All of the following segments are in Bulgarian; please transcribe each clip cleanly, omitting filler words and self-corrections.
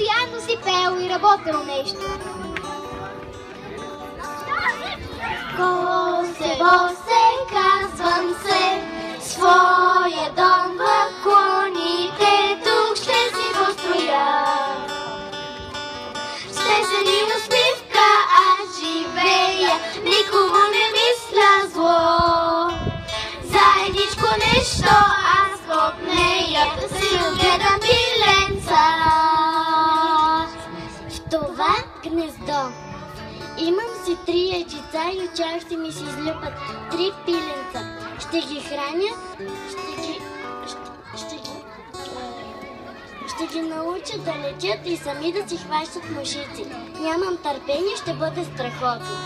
постоянно си пеел и работил нещо. Косе, босе, казвам се, своя дом в клоните, тук ще си построя. С песен и усмивка аз живея, никому не мисля зло. Заедничко нещо аз в нея, да си отгледам пиленца. В това гнездо имам си 3 яйчица и от тях ще ми се излюпат 3 пиленца. Ще ги храня, ще ги науча да летят и сами да си хващат мушици. Нямам търпение, ще бъде страхотно.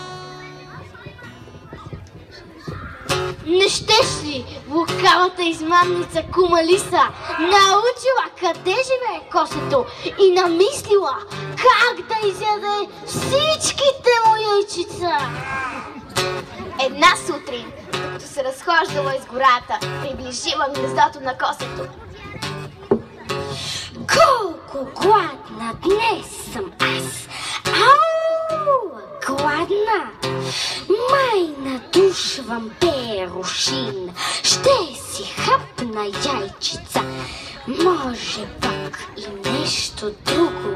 Не щеш ли, лукавата измамница кума Лиса, научила къде живее косето и намислила как да изяде всичките му яйчица? Една сутрин, докато се разхождала из гората, приближила гнездото на косето. Колко гладна днес съм аз! Ау! Гладна! Май надушвам перушин. Ще си хапна яйчица. Може пък и нещо друго.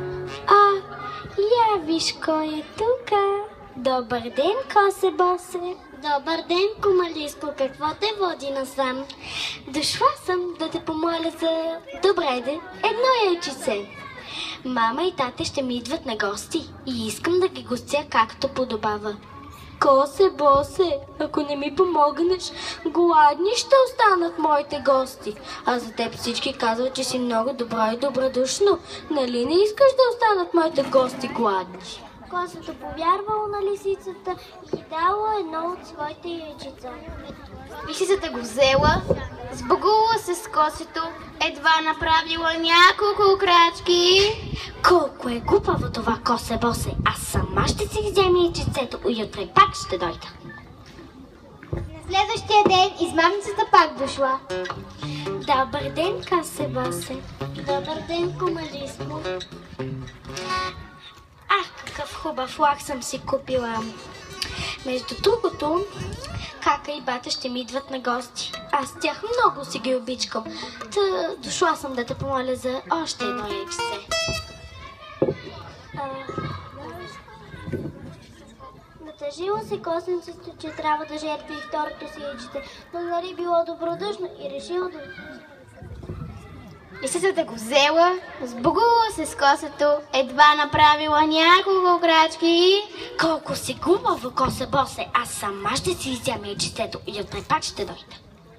Я виж кой е тука. Добър ден, косе босе. Добър ден, кума Лиско. Какво те води насам? Дошла съм да те помоля за... Добре де, едно яйчице. Мама и тате ще ми идват на гости и искам да ги гостя както подобава. Косе босе, ако не ми помогнеш, гладни ще останат моите гости. А за теб всички казват, че си много добро и добродушно. Нали не искаш да останат моите гости гладни? Косето повярвало на лисицата и дало едно от своите яйчица. Лисицата го взела, сбогувала се с косето, едва направила няколко крачки. Колко е глупаво това, косе босе. Аз сама ще си взема яйчицето и утре пак ще дойда. На следващия ден измамницата пак дошла. Добър ден, косе босе. Добър ден, кума Лиско. Какъв хубав лак съм си купила. Между другото, кака и бата ще ми идват на гости. Аз тях много си ги обичкам. Дошла съм да те помоля за още едно яйчице. Натъжило се косенцето, че трябва да жертви и второто си яйчице, но нали било добродушно и решило да... Лисицата го взела, сбогувала се с косето, едва направила няколко крачки. Колко си глупаво, косе босе, аз сама ще си изяма яйчицето и утре пак ще дойда.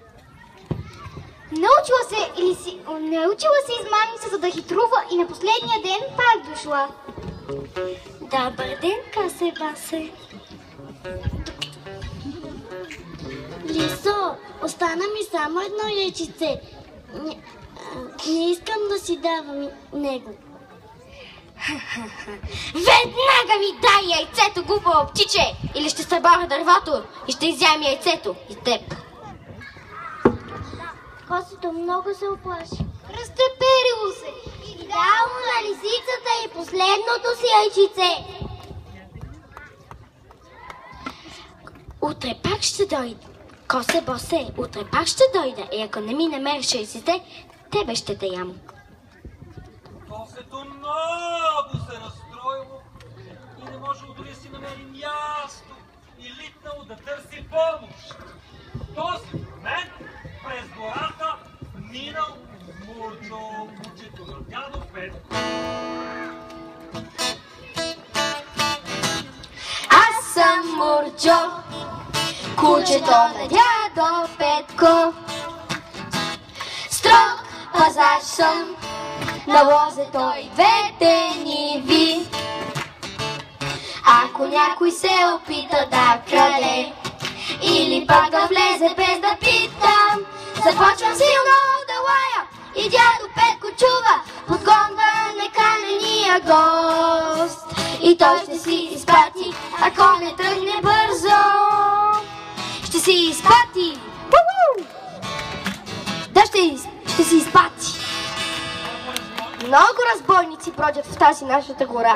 Научила се измамницата да хитрува и на последния ден пак дошла. Добър ден, косе босе. Лисо, остана ми само едно яйчице. Не искам да си давам него. Веднага ми дай яйцето, глупаво птиче! Или ще съборя дървото и ще изям яйцето и теб. Косето много се оплаши. Разтреперило се и дало на лисицата и последното си яйчице. Утре пак ще дойда. Косе босе, утре пак ще дойда и ако не ми намериш яйците, тебе ще те ям. Косето много се разстроило и не можело дори да си намери място и литнало да търси помощ. В този момент през гората минал Мурчо, кучето на дядо Петко. Аз съм Мурчо, кучето на дядо Петко. Строг пазач съм, на лозето и двете ниви. Ако някой се опита да краде или пак да влезе без да питам, започвам силно да лая и дядо Петко чува, подгонва неканения гост. И той ще си изпати, ако не тръгне бързо. Ще си изпати. Да, ще си изпати. Много разбойници бродят в тази нашата гора.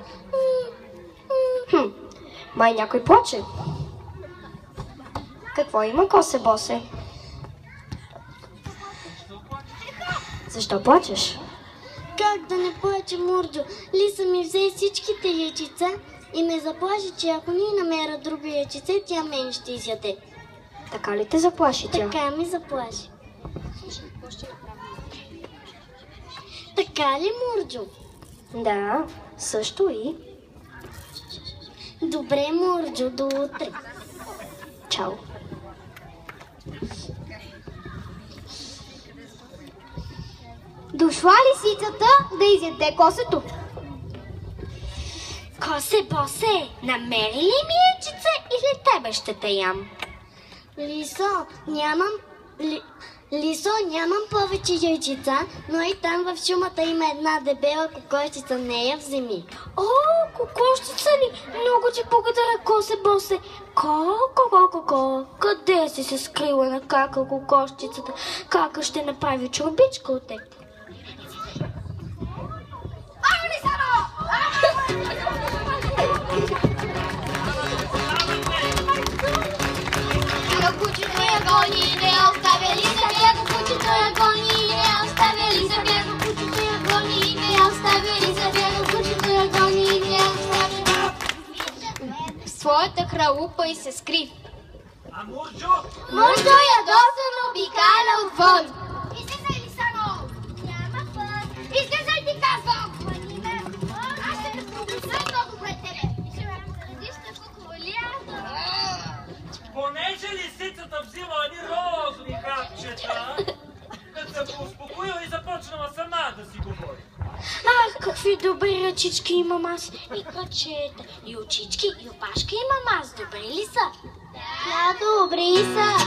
Май някой плаче. Какво има, Косе-босе? Защо плачеш? Как да не плача, Мурджо? Лиса ми взе всичките яйчица и ме заплаши, че ако ни намеря друго яйчице, тя мен ще изяде. Така ли те заплаши тя? Така ми заплаши. Така ли, Мурджо? Да, също и. Добре, Мурджо, до утре. Чао. Дошла лисицата да изяде косето. Косе-босе, намери ли ми яйчица или тебе ще те ям? Лисо, нямам повече яйчица, но и там в шумата има една дебела кокошчица, не я вземи. О, кокошчица ли? Много ти благодаря, Косе-босе. Ко, къде си се скрила на кака кокошчицата? Кака ще направи чорбичка от теб? Кучето я гони, не оставя ли за бяга, кучето я гони, не оставя ли за бяга, кучето я гони, не оставя ли за бяга, кучето я гони, не оставя. В своята хралупа и се скри. А Мурджо? Мурджо ядосан обикаля отвън. Излизай, Лисано! Няма път! Излизай, ти казвам! Аз ще те пробуса много пред тебе. И ще ме поредиш като колията. Понеже лисицата взима едни розови хапчета, като се успокоила и започнала сама да си говори. Ах, какви добри ръчички имам аз, и крачета, и очички, и опашка имам аз. Добри ли са? Да, добри са.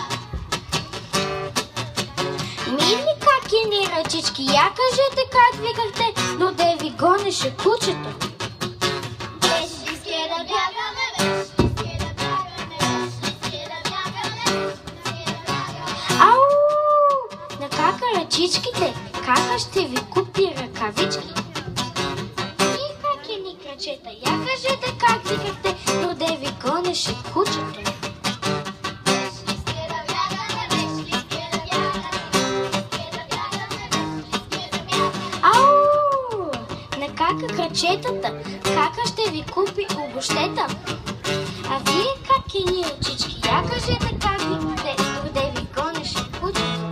Мили какини ръчички, я кажете как викахте, но де ви гонеше кучето. Вешли да бягаме, вешли да бягаме, вешли да бягаме, вешли да бягаме. Ау! На кака ръчичките, кака ще ви купи ръкавички. И какини крачета, я кажете как викахте, но де ви гонеше кучето. Ау! На кака крачетата, кака ще ви купи обущета. А вие какини ръчички, я кажете как викахте, но де ви гонеше кучето.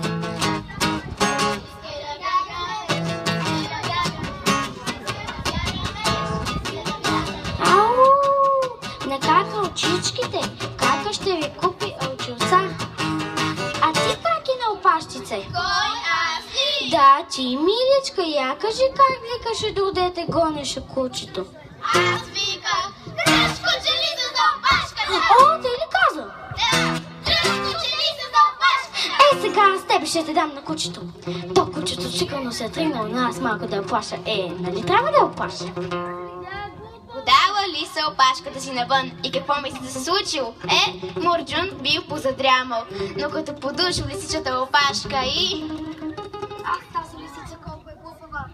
Ау! На кака очичките, кака ще ви купи очилца. А ти как и на опащице? Кой аз ли? Да, ти, миличка, я кажи как викаше да одете гонеше кучето. Аз викам, дръжко, че ли се за опашката? О, те ли каза? Да, дръжко, че ли се за опашката? Сега аз тебе ще те дам на кучето. То кучето сигурно се е тръгнало на аз малко да я плаша. Нали трябва да я плаша? Подала Лиса опашката си навън и какво мислите се случило? Мурджун бил позадрямал, но като подушил лисичата опашка и... Ах, тази лисица колко е глупава!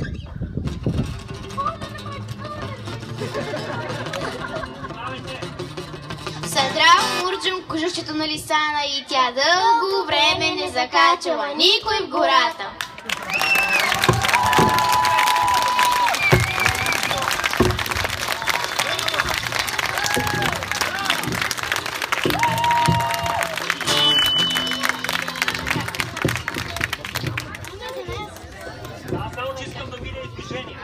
Съдрал Мурджун кожушчето на Лисана и тя дълго време не закачала никой в гората. Аз само че искам да видя движение.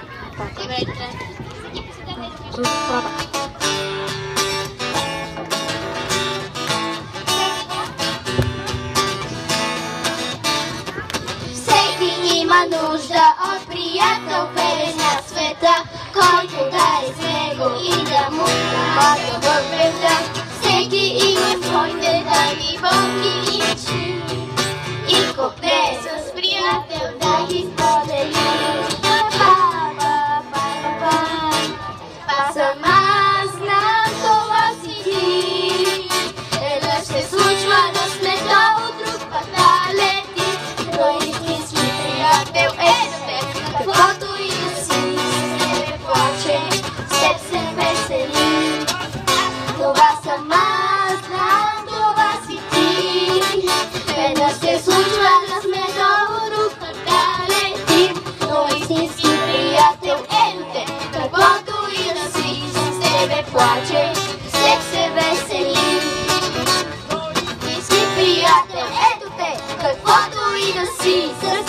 Всеки има нужда от приятел белез на света, който да е с него и да му помага в беда. Всеки има своите тайни, болки и мечти и копне с приятел да ги сподели. Па-па-па-па-па-па, па-сама. плаче, всеки се весели. Истински приятел, ето те, каквото и да си,